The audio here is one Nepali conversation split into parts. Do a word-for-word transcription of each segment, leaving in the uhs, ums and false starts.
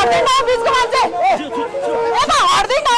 हट्दैन बिचको मान्छे यता हट्दैन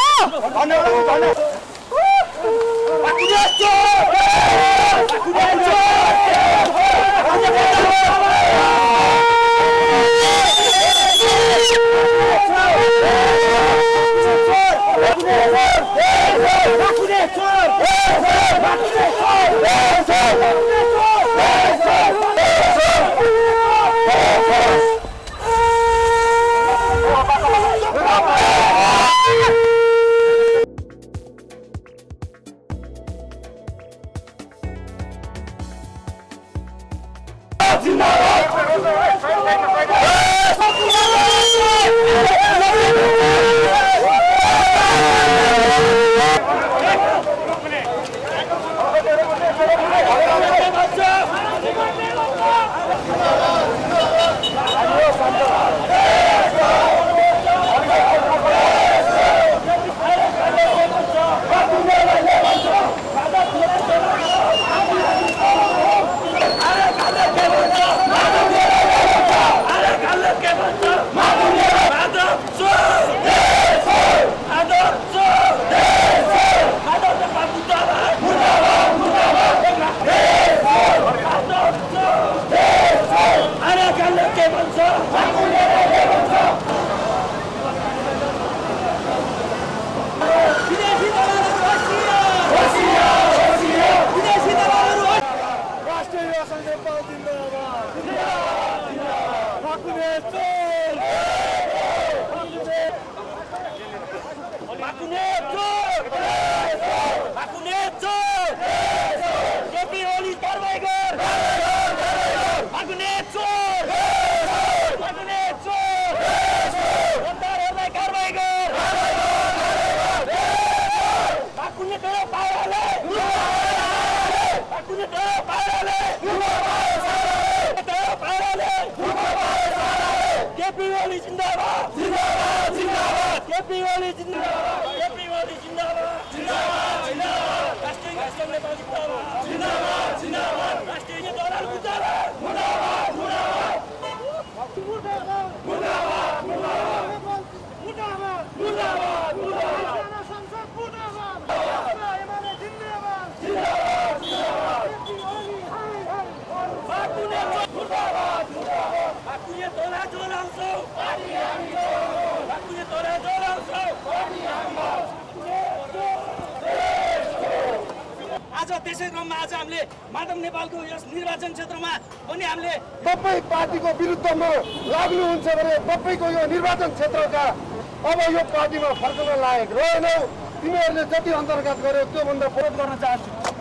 आज त्यसै क्रममा आज हामीले माधव नेपालको यस निर्वाचन क्षेत्रमा पनि हामीले तपाईँ पार्टीको विरुद्धमा लाग्नुहुन्छ भने तपाईँको यो निर्वाचन क्षेत्रका अब यो पार्टीमा फर्कन लायक रहेनौ। तिमीहरूले जति अन्तर्गत गर्यो त्यो भन्दा विरोध गर्न चाहन्छु।